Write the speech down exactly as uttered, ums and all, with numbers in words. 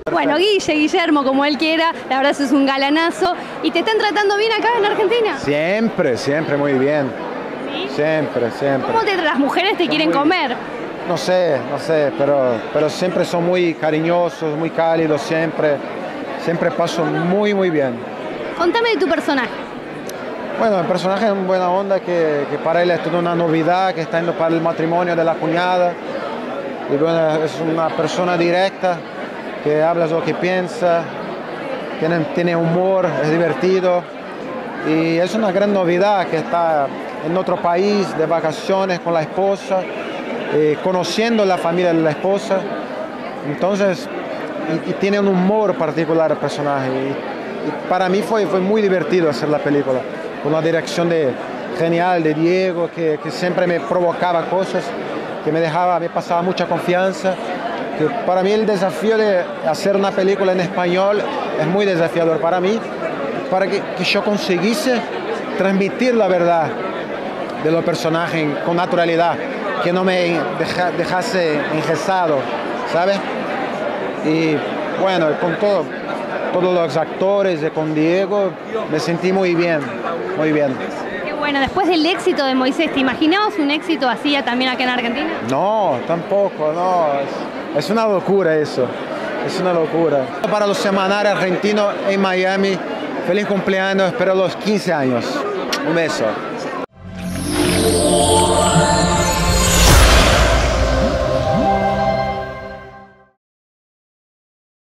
Bueno, Guille, Guillermo, como él quiera, la verdad es un galanazo. ¿Y te están tratando bien acá en Argentina? Siempre, siempre muy bien. ¿Sí? Siempre, siempre. ¿Cómo te, las mujeres te Son quieren muy- comer? No sé, no sé, pero, pero siempre son muy cariñosos, muy cálidos, siempre. Siempre paso muy, muy bien. Contame de tu personaje. Bueno, el personaje es una buena onda que, que para él es toda una novedad, que está yendo para el matrimonio de la cuñada. Y bueno, es una persona directa, que habla lo que piensa, tiene, tiene humor, es divertido. Y es una gran novedad que está en otro país, de vacaciones con la esposa, eh, conociendo la familia de la esposa. Entonces, y, y tiene un humor particular el personaje. Y, y para mí fue, fue muy divertido hacer la película, con una dirección de, genial de Diego, que, que siempre me provocaba cosas, que me dejaba, me pasaba mucha confianza. Que para mí el desafío de hacer una película en español es muy desafiador para mí, para que, que yo consiguiese transmitir la verdad de los personajes con naturalidad, que no me deja, dejase engesado, ¿sabes? Y bueno, con todo, todos los actores y con Diego me sentí muy bien, muy bien. Qué bueno, después del éxito de Moisés, ¿te imaginabas un éxito así también acá en Argentina? No, tampoco, no, es, es una locura eso, es una locura. Para los semanarios argentinos en Miami, feliz cumpleaños, espero los quince años. Un beso.